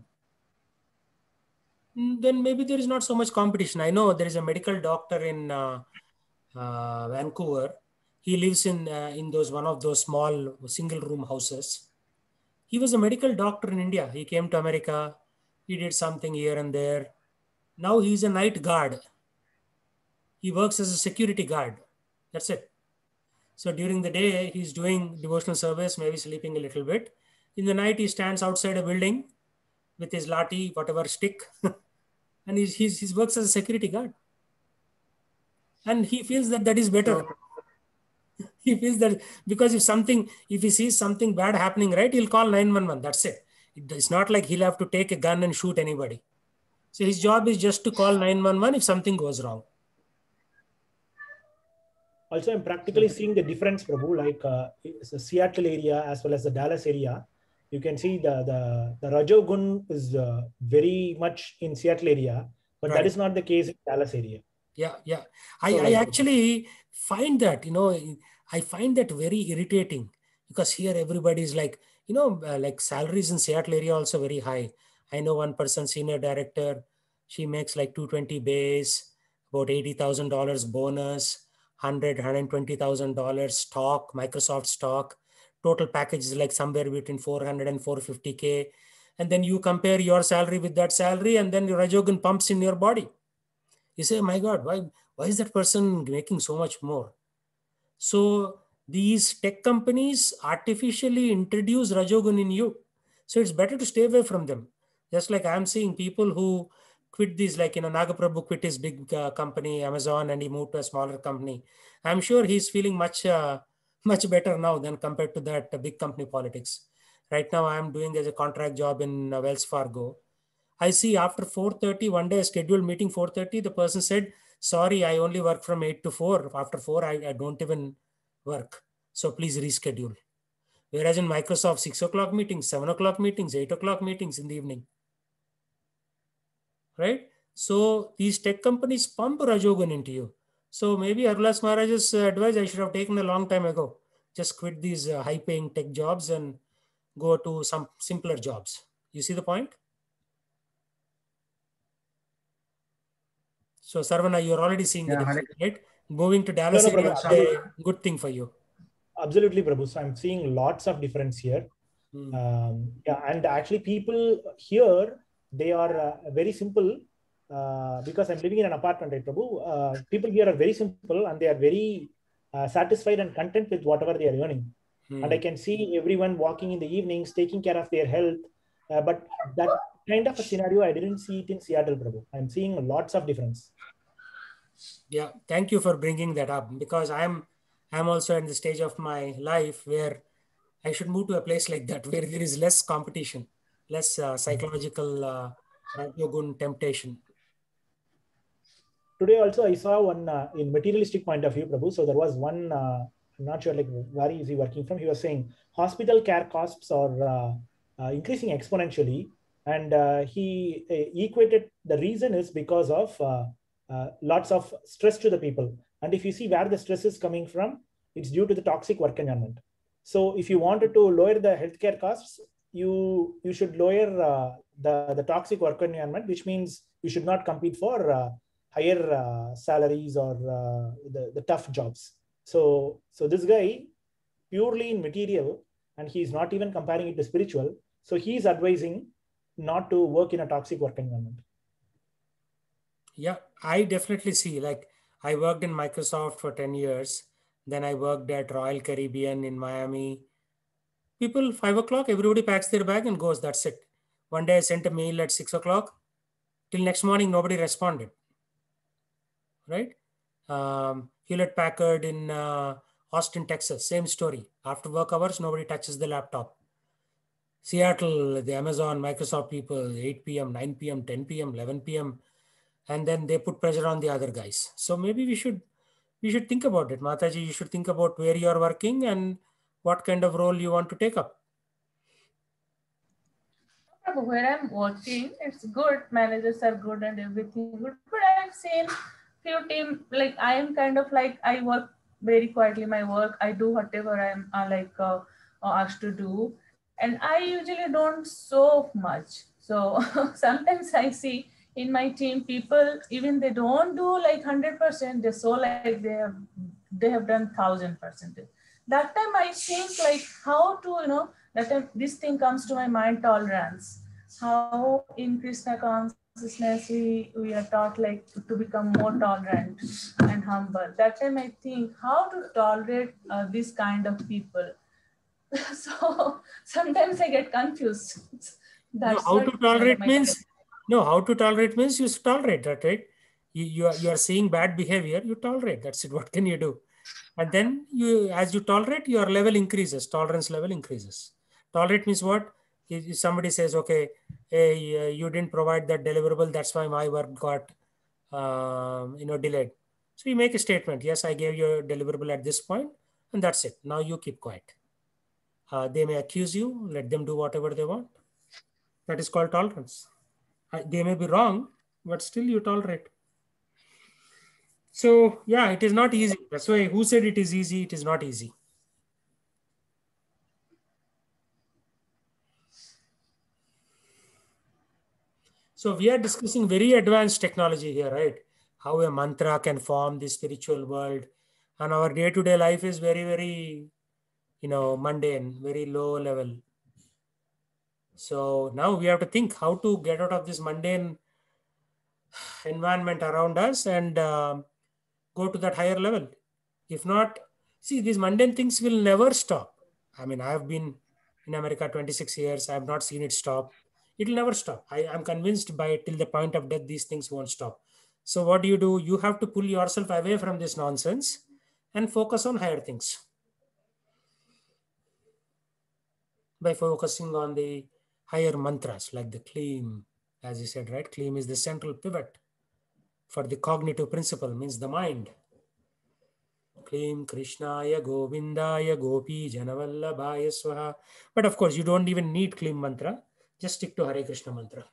Then maybe there is not so much competition. I know there is a medical doctor in uh, uh, Vancouver. He lives in, uh, in those one of those small single room houses. He was a medical doctor in India. He came to America. He did something here and there. Now he's a night guard. He works as a security guard. That's it. So during the day, he's doing devotional service, maybe sleeping a little bit. In the night, he stands outside a building with his lati, whatever stick, and he's, he's, he works as a security guard. And he feels that that is better. He feels that because if something, if he sees something bad happening, right, he'll call nine one one. That's it. It's not like he'll have to take a gun and shoot anybody. So his job is just to call nine one one if something goes wrong. Also, I'm practically seeing the difference, Prabhu, like uh, the Seattle area as well as the Dallas area. You can see the, the, the Rajogun is uh, very much in Seattle area, but right. That is not the case in Dallas area. Yeah, yeah. I, so, I like, actually find that, you know, I find that very irritating because here everybody is like, you know, uh, like salaries in Seattle area also very high. I know one person, senior director, she makes like two twenty base, about eighty thousand dollars bonus, one hundred, one hundred twenty thousand dollars stock, Microsoft stock. Total package is like somewhere between four hundred and four fifty K. And then you compare your salary with that salary and then your Rajogun pumps in your body. You say, my God, why, why is that person making so much more? So these tech companies artificially introduce Rajogun in you. So it's better to stay away from them. Just like I'm seeing people who quit these, like, you know, Nagaprabhu quit his big uh, company, Amazon, and he moved to a smaller company. I'm sure he's feeling much, uh, much better now than compared to that uh, big company politics. Right now, I'm doing as a contract job in uh, Wells Fargo. I see after four thirty, one day, a scheduled meeting, four thirty, the person said, sorry, I only work from eight to four. After four, I, I don't even work. So please reschedule. Whereas in Microsoft, six o'clock meetings, seven o'clock meetings, eight o'clock meetings in the evening. Right? So these tech companies pump Rajogun into you. So maybe Harulas Maharaj's advice I should have taken a long time ago. Just quit these uh, high-paying tech jobs and go to some simpler jobs. You see the point? So Sarvana, you're already seeing Yeah, the Hare difference, right? Moving to Dallas No, no, area Prabhu, is absolutely. a good thing for you. Absolutely, Prabhu. So I'm seeing lots of difference here. Hmm. Um, yeah, and actually people here, they are uh, very simple uh, because I'm living in an apartment, right, Prabhu? Uh, people here are very simple and they are very uh, satisfied and content with whatever they are earning. Hmm. And I can see everyone walking in the evenings, taking care of their health. Uh, but that kind of a scenario, I didn't see it in Seattle, Prabhu. I'm seeing lots of difference. Yeah, thank you for bringing that up, because I'm I'm also in the stage of my life where I should move to a place like that where there is less competition, less uh, psychological uh, rajogun temptation. Today also I saw one uh, in materialistic point of view, Prabhu. So there was one, uh, I'm not sure like where is he working from. He was saying hospital care costs are uh, uh, increasing exponentially, and uh, he uh, equated the reason is because of uh, uh, lots of stress to the people. And if you see where the stress is coming from, it's due to the toxic work environment. So if you wanted to lower the healthcare costs, you you should lower uh, the the toxic work environment, which means you should not compete for uh, higher uh, salaries or uh, the, the tough jobs. So, so this guy purely in material, and he's not even comparing it to spiritual. So he's advising not to work in a toxic work environment. Yeah, I definitely see. Like, I worked in Microsoft for ten years. Then I worked at Royal Caribbean in Miami. People, five o'clock, everybody packs their bag and goes. That's it. One day I sent a mail at six o'clock. Till next morning, nobody responded. Right? Um, Hewlett Packard in uh, Austin, Texas, same story. After work hours, nobody touches the laptop. Seattle, the Amazon, Microsoft people, eight p m, nine p m, ten p m, eleven p m, and then they put pressure on the other guys. So maybe we should we should think about it. Mataji, you should think about where you are working and what kind of role you want to take up. Where I'm working, it's good. Managers are good and everything good. But I've seen few team, like I am kind of like, I work very quietly my work. I do whatever I'm uh, like uh, asked to do. And I usually don't show much. So sometimes I see in my team people, even they don't do like one hundred percent, they show like they have, they have done one thousand percent. That time I think like how to, you know, that time this thing comes to my mind, tolerance. How in Krishna consciousness we, we are taught like to become more tolerant and humble. That time I think how to tolerate uh, this kind of people. So sometimes I get confused. That's no, how what to tolerate my means no, how to tolerate means you tolerate that, right? You, you, are, you are seeing bad behavior, you tolerate. That's it. What can you do? And then you, as you tolerate, your level increases, tolerance level increases. Tolerate means what? If somebody says, okay, hey, you didn't provide that deliverable, that's why my work got, um, you know, delayed. So you make a statement. Yes, I gave you a deliverable at this point, and that's it. Now you keep quiet. Uh, they may accuse you. Let them do whatever they want. That is called tolerance. Uh, they may be wrong, but still you tolerate. So yeah, it is not easy. That's why who said it is easy? It is not easy. So we are discussing very advanced technology here, right? How a mantra can form the spiritual world. And our day-to-day life is very, very, you know, mundane, very low level. So now we have to think how to get out of this mundane environment around us and uh, go to that higher level. If not, see, these mundane things will never stop. I mean, I have been in America twenty-six years. I have not seen it stop. It will never stop. I am convinced by till the point of death, these things won't stop. So what do you do? You have to pull yourself away from this nonsense and focus on higher things by focusing on the higher mantras like the Kleem, as you said, right? Kleem is the central pivot for the cognitive principle, means the mind. Kleem Krishnaya Govindaya Gopi Janavallabhaya Swaha. But of course, you don't even need Kleem mantra. Just stick to Hare Krishna mantra.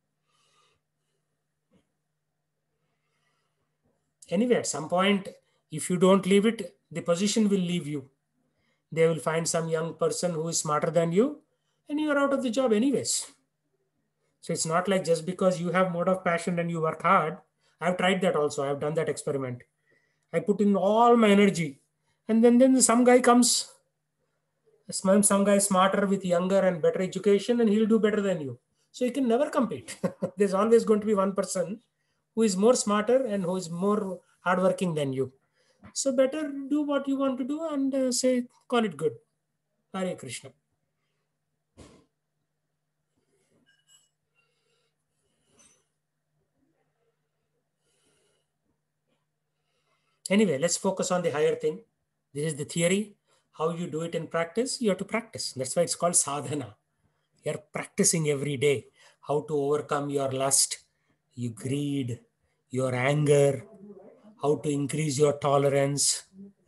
Anyway, at some point, if you don't leave it, the position will leave you. They will find some young person who is smarter than you, and you are out of the job anyways. So it's not like just because you have mode of passion and you work hard, I've tried that also. I've done that experiment. I put in all my energy, and then, then some guy comes, some, some guy smarter with younger and better education, and he'll do better than you. So you can never compete. There's always going to be one person who is more smarter and who is more hardworking than you. So better do what you want to do and uh, say, call it good. Hare Krishna. Anyway, let's focus on the higher thing. This is the theory. How you do it in practice, you have to practice. That's why it's called sadhana. You're practicing every day how to overcome your lust, your greed, your anger, how to increase your tolerance.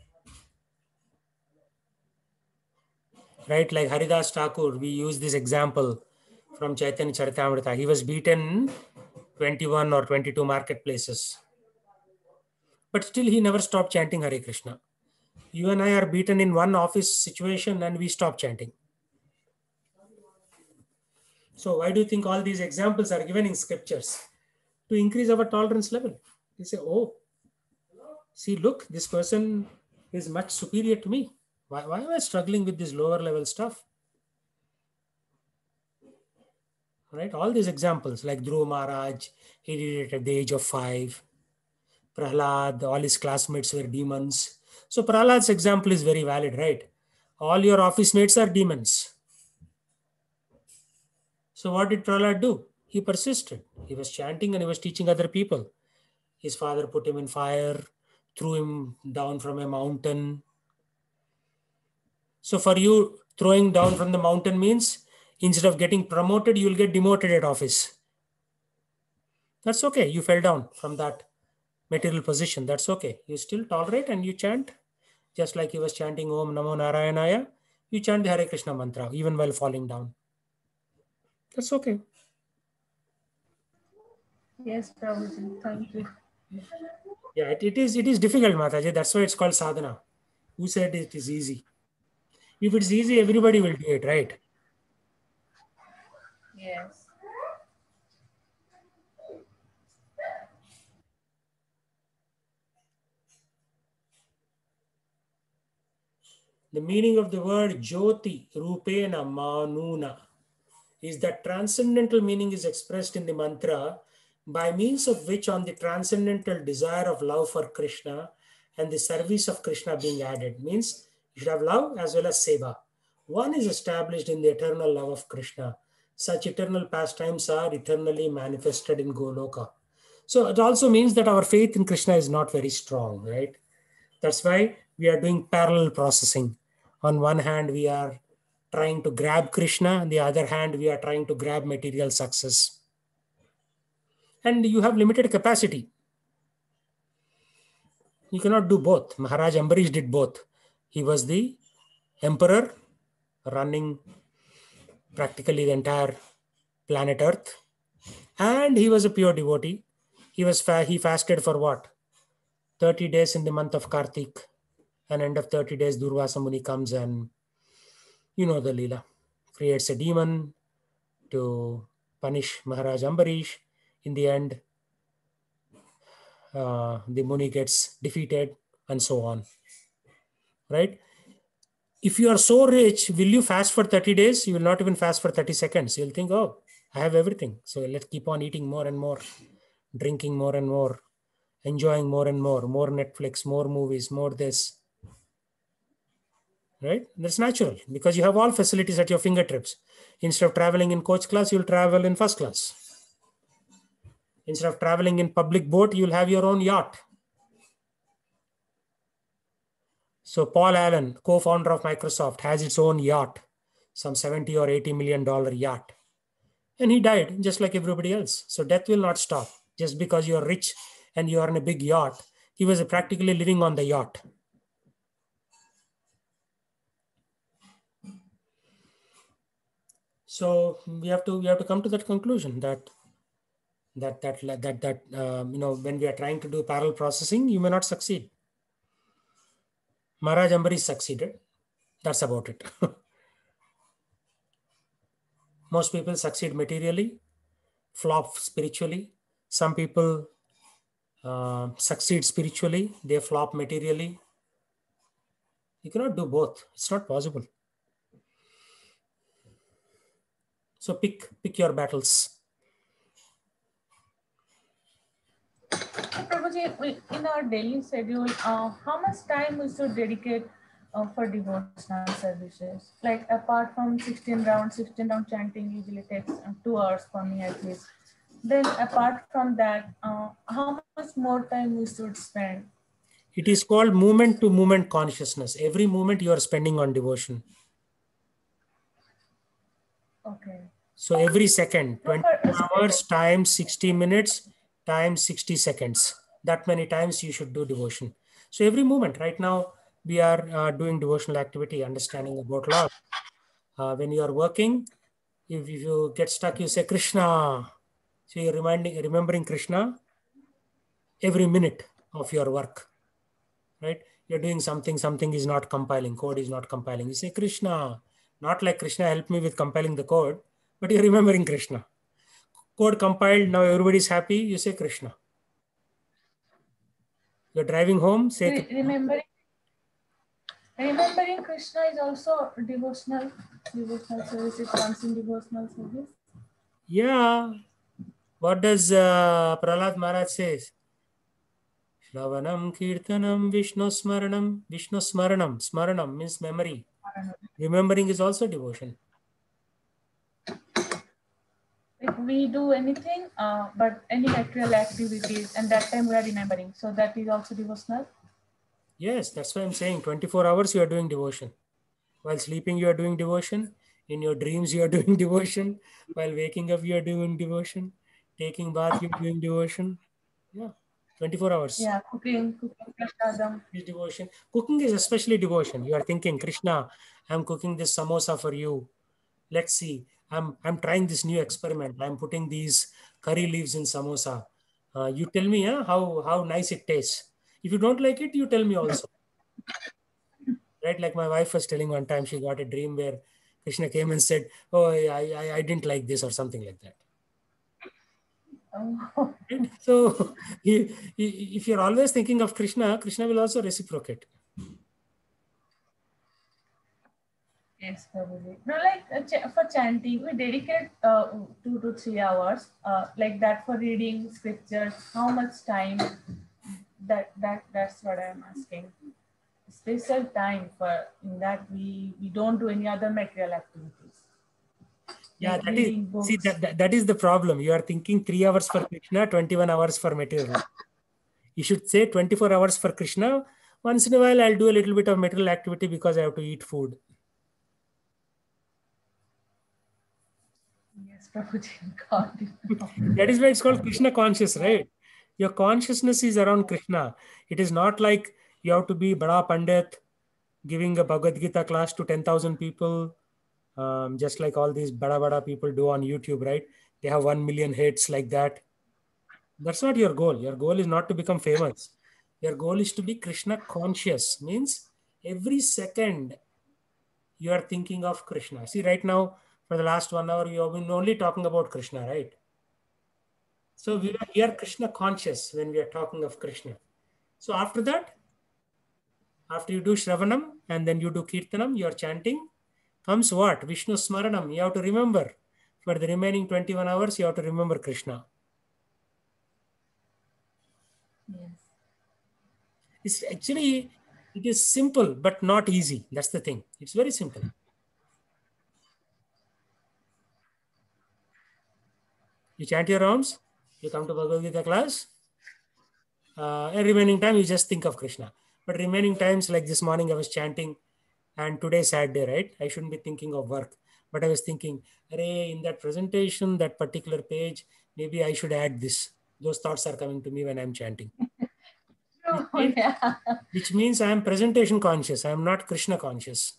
Right? Like Haridas Thakur, we use this example from Chaitanya Charitamrita. He was beaten twenty-one or twenty-two marketplaces. But still he never stopped chanting Hare Krishna. You and I are beaten in one office situation and we stop chanting. So why do you think all these examples are given in scriptures? To increase our tolerance level. You say, oh, see, look, this person is much superior to me. Why, why am I struggling with this lower level stuff? Right? All these examples like Dhruva Maharaj, he did it at the age of five. Prahlad, all his classmates were demons. So Prahlad's example is very valid, right? All your office mates are demons. So what did Prahlad do? He persisted. He was chanting and he was teaching other people. His father put him in fire, threw him down from a mountain. So for you, throwing down from the mountain means instead of getting promoted, you will get demoted at office. That's okay. You fell down from that material position. That's okay. You still tolerate and you chant. Just like he was chanting Om Namo Narayanaya, you chant the Hare Krishna mantra even while falling down. That's okay. Yes, Prabhuji. Thank you. Yeah, it, it is it is difficult, Mataji. That's why it's called sadhana. Who said it is easy? If it's easy, everybody will do it, right? Yes. The meaning of the word Jyoti, Rupena, Manuna, is that transcendental meaning is expressed in the mantra by means of which on the transcendental desire of love for Krishna and the service of Krishna being added. Means you should have love as well as seva. One is established in the eternal love of Krishna. Such eternal pastimes are eternally manifested in Goloka. So it also means that our faith in Krishna is not very strong, right? That's why we are doing parallel processing. On one hand, we are trying to grab Krishna. On the other hand, we are trying to grab material success. And you have limited capacity. You cannot do both. Maharaj Ambarish did both. He was the emperor running practically the entire planet Earth. And he was a pure devotee. He was fa- he fasted for what? thirty days in the month of Kartik. And end of thirty days, Durvasa Muni comes and you know the Leela. Creates a demon to punish Maharaj Ambarish. In the end, uh, the Muni gets defeated and so on. Right? If you are so rich, will you fast for thirty days? You will not even fast for thirty seconds. You'll think, oh, I have everything. So let's keep on eating more and more, drinking more and more, enjoying more and more, more Netflix, more movies, more this. Right? That's natural because you have all facilities at your fingertips. Instead of traveling in coach class, you'll travel in first class. Instead of traveling in public boat, you'll have your own yacht. So Paul Allen, co-founder of Microsoft, has its own yacht, some seventy or eighty million dollar yacht. And he died just like everybody else. So death will not stop just because you're rich and you are in a big yacht. He was practically living on the yacht. So we have to we have to come to that conclusion that that that that that um, you know, when we are trying to do parallel processing, you may not succeed. Maharaj Ambarish succeeded. That's about it. Most people succeed materially, flop spiritually. Some people uh, succeed spiritually, they flop materially. You cannot do both. It's not possible. So pick pick your battles. Prabhuji, we- in our daily schedule, uh, how much time we should dedicate uh, for devotional services? Like apart from sixteen rounds, sixteen round chanting usually takes uh, two hours for me at least. Then apart from that, uh, how much more time we should spend? It is called moment to moment consciousness. Every moment you are spending on devotion. Okay. So every second, No, twenty for- hours times sixty minutes times sixty seconds. That many times you should do devotion. So every moment, right now, we are uh, doing devotional activity, understanding about Lord. Uh, when you are working, if, if you get stuck, you say Krishna. So you're reminding, remembering Krishna every minute of your work, right? You're doing something, something is not compiling, code is not compiling. You say Krishna, not like Krishna help me with compiling the code, but you're remembering Krishna. Code compiled, now everybody's happy, you say Krishna. You're driving home, say Re- Krishna. remembering remembering Krishna is also devotional devotional service. It comes in devotional service. Yeah. What does uh, Prahlad Maharaj says? Shravanam Kirtanam Vishnu Smaranam. Vishnu Smaranam. Smaranam means memory. Remembering is also devotion. If we do anything, uh, but any material activities, and that time we are remembering. So that is also devotional. Yes, that's why I'm saying twenty-four hours you are doing devotion. While sleeping, you are doing devotion. In your dreams, you are doing devotion. While waking up, you are doing devotion. Taking bath, you are doing devotion. Yeah, twenty-four hours. Yeah, cooking, cooking prasadam. Is devotion. Cooking is especially devotion. You are thinking, Krishna, I'm cooking this samosa for you. Let's see. I'm I'm trying this new experiment. I'm putting these curry leaves in samosa. Uh, you tell me huh, how how nice it tastes. If you don't like it, you tell me also. Right? Like my wife was telling one time, she got a dream where Krishna came and said, "Oh, I I, I didn't like this" or something like that. Oh. Right? So he, he, if you're always thinking of Krishna, Krishna will also reciprocate. Yes, probably. No, like uh, ch- for chanting, we dedicate uh, two to three hours, uh, like that for reading scriptures. How much time? That that that's what I'm asking. Special time for in that we we don't do any other material activities. Yeah, Like that is reading books. see that, that that is the problem. You are thinking three hours for Krishna, twenty-one hours for material. You should say twenty-four hours for Krishna. Once in a while, I'll do a little bit of material activity because I have to eat food. Yes, Prabhuji, got it. That is why it's called Krishna conscious, right? Your consciousness is around Krishna. It is not like you have to be Bada Pandit giving a Bhagavad Gita class to ten thousand people, um, just like all these Bada Bada people do on YouTube, right? They have one million hits like that. That's not your goal. Your goal is not to become famous. Your goal is to be Krishna conscious, means every second you are thinking of Krishna. See, right now, for the last one hour, we have been only talking about Krishna, right? So we are, we are Krishna conscious when we are talking of Krishna. So after that, after you do Shravanam and then you do Kirtanam, you are chanting, comes what? Vishnu Smaranam. You have to remember. For the remaining twenty-one hours, you have to remember Krishna. Yes. It's actually, it is simple, but not easy. That's the thing. It's very simple. You chant your rounds, you come to Bhagavad Gita class, uh, and remaining time you just think of Krishna. But remaining times, like this morning, I was chanting, and today's sad day, right? I shouldn't be thinking of work. But I was thinking, Array, in that presentation, that particular page, maybe I should add this. Those thoughts are coming to me when I'm chanting. Which Oh, means, yeah. which means I am presentation conscious. I am not Krishna conscious.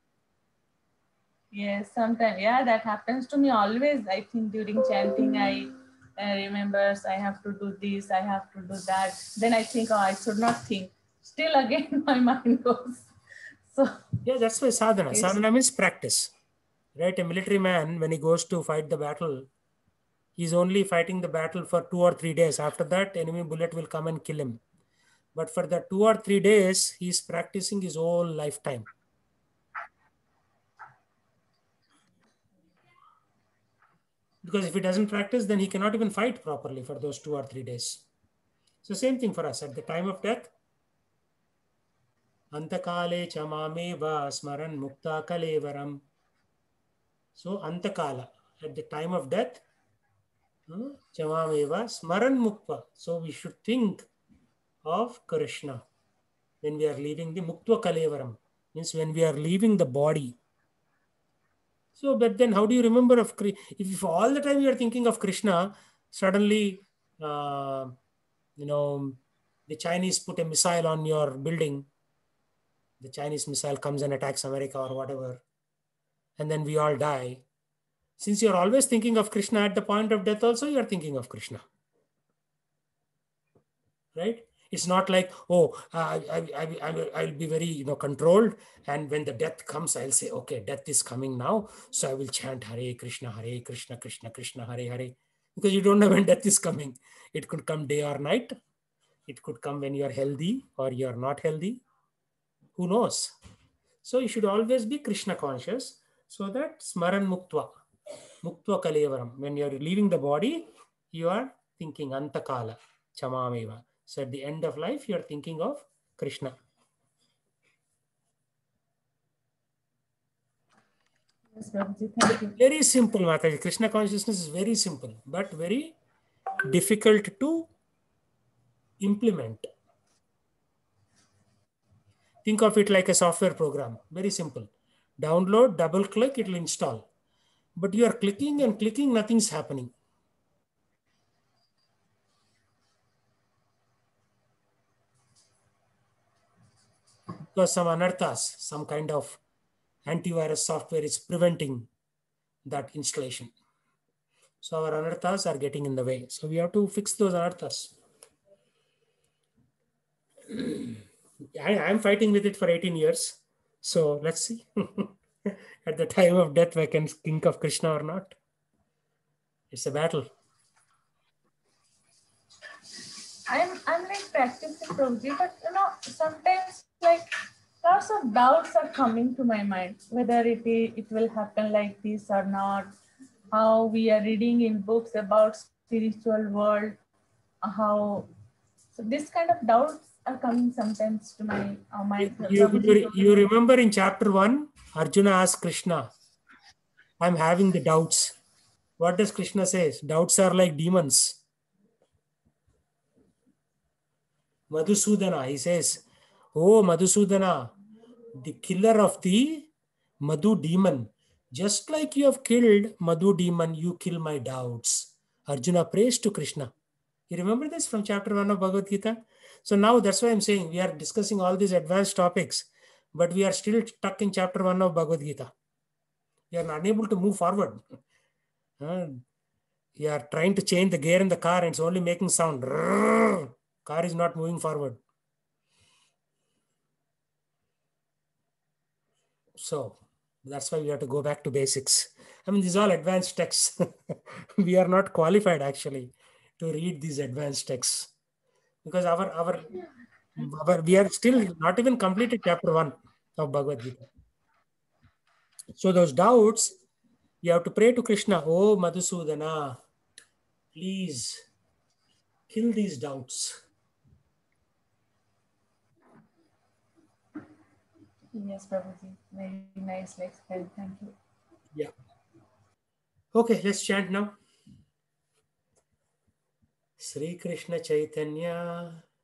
Yes, sometimes, yeah, that happens to me always. I think during chanting, I uh, remembers I have to do this, I have to do that. Then I think, oh, I should not think. Still, again, my mind goes. So, Yeah, that's why sadhana. It's- Sadhana means practice. Right? A military man, when he goes to fight the battle, He's only fighting the battle for two or three days. After that, enemy bullet will come and kill him. But for the two or three days, he's practicing his whole lifetime. Because if he doesn't practice, then he cannot even fight properly for those two or three days. So same thing for us. At the time of death, Antakale chamameva smaran mukta kalevaram. So Antakala, at the time of death, chamameva smaran mukta. So we should think of Krishna when we are leaving the muktva kalevaram. Means when we are leaving the body. So, but then how do you remember of Krishna? If all the time you are thinking of Krishna, suddenly, uh, you know, the Chinese put a missile on your building, the Chinese missile comes and attacks America or whatever, and then we all die. Since you're always thinking of Krishna at the point of death also, you're thinking of Krishna. Right? It's not like, oh, uh, I, I, I, I'll be very, you know, controlled. And when the death comes, I'll say, okay, death is coming now. So I will chant Hare Krishna, Hare Krishna, Krishna Krishna, Hare Hare. Because you don't know when death is coming. It could come day or night. It could come when you're healthy or you're not healthy. Who knows? So you should always be Krishna conscious. So that Smaran Muktva, Muktva Kalevaram. When you're leaving the body, you are thinking Antakala, Chamameva. So at the end of life, you are thinking of Krishna. Yes, Prabhuji, thank you. Very simple, Mataji. Krishna consciousness is very simple, but very difficult to implement. Think of it like a software program. Very simple. Download, double click, it will install. But you are clicking and clicking, nothing's happening. Because some anarthas, some kind of antivirus software is preventing that installation. So our anarthas are getting in the way. So we have to fix those anarthas. I, I'm fighting with it for eighteen years. So let's see. At the time of death, I can think of Krishna or not. It's a battle. I'm I'm like practicing Prabhuji, but you know, sometimes like lots of doubts are coming to my mind, whether it it will happen like this or not. How we are reading in books about spiritual world, how so this kind of doubts are coming sometimes to my uh, mind. You, you, you remember in chapter one, Arjuna asked Krishna, I'm having the doubts. What does Krishna say? Doubts are like demons. Madhusudana, he says, oh Madhusudana, the killer of the Madhu demon. Just like you have killed Madhu demon, you kill my doubts. Arjuna prays to Krishna. You remember this from chapter one of Bhagavad Gita? So now that's why I'm saying we are discussing all these advanced topics, but we are still stuck in chapter one of Bhagavad Gita. We are unable to move forward. Uh, you are trying to change the gear in the car and it's only making sound. Car is not moving forward. So that's why we have to go back to basics. I mean, these are all advanced texts. We are not qualified actually to read these advanced texts because our, our, our we are still not even completed chapter one of Bhagavad Gita. So those doubts, you have to pray to Krishna. Oh, Madhusudana, please kill these doubts. Yes, Prabhuji. Very nicely explained. Thank you. Yeah. Okay, let's chant now. Sri Krishna Chaitanya